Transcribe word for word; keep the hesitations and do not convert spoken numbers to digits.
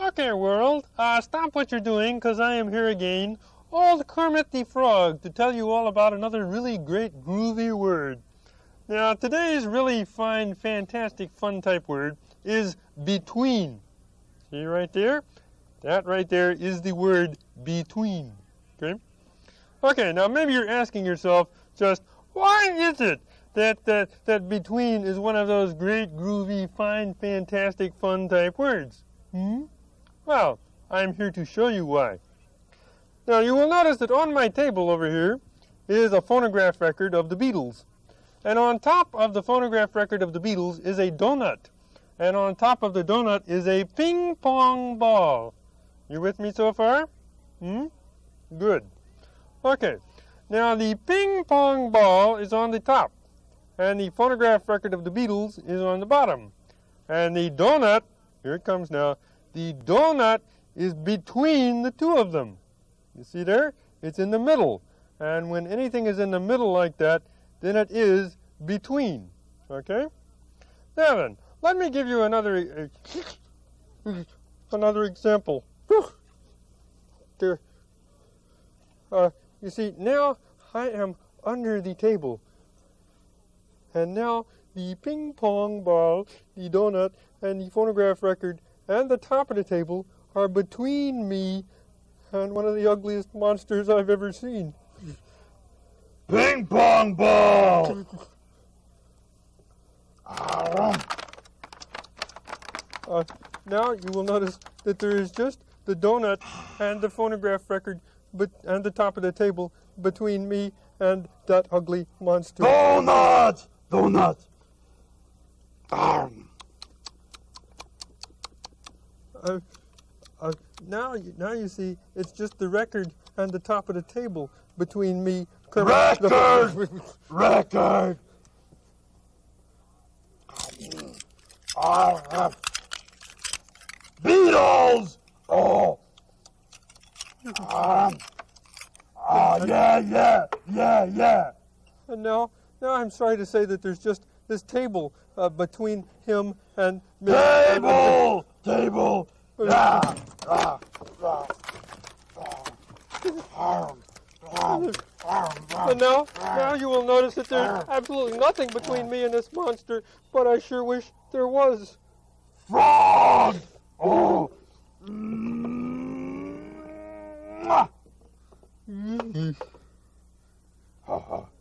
Okay, world, uh, stop what you're doing, because I am here again, old Kermit the Frog, to tell you all about another really great, groovy word. Now, today's really fine, fantastic, fun type word is between. See right there? That right there is the word between. Okay? Okay, now maybe you're asking yourself just, why is it that, that, that between is one of those great, groovy, fine, fantastic, fun type words? Hmm? Well, I'm here to show you why. Now, you will notice that on my table over here is a phonograph record of the Beatles. And on top of the phonograph record of the Beatles is a donut. And on top of the donut is a ping-pong ball. You with me so far? Hmm? Good. Okay. Now, the ping-pong ball is on the top. And the phonograph record of the Beatles is on the bottom. And the donut, here it comes now, the donut is between the two of them. You see there? It's in the middle. And when anything is in the middle like that, then it is between. Okay? Now then, let me give you another uh, another example. There. Uh, you see, now I am under the table. And now the ping pong ball, the donut, and the phonograph record and the top of the table are between me and one of the ugliest monsters I've ever seen. Ping pong ball! uh, now you will notice that there is just the donut and the phonograph record but, and the top of the table between me and that ugly monster. Donut! Donut! Um. Uh, uh, now, you, now you see, it's just the record and the top of the table between me. Kermit, record! Record! Uh, Beatles! Oh! Um, oh, yeah, yeah, yeah, yeah. And now, now I'm sorry to say that there's just this table uh, between him and me. Table! Table! Yeah! Ah, ah, ah. And now, now you will notice that there's absolutely nothing between me and this monster, but I sure wish there was. Frog! Oh! Mm.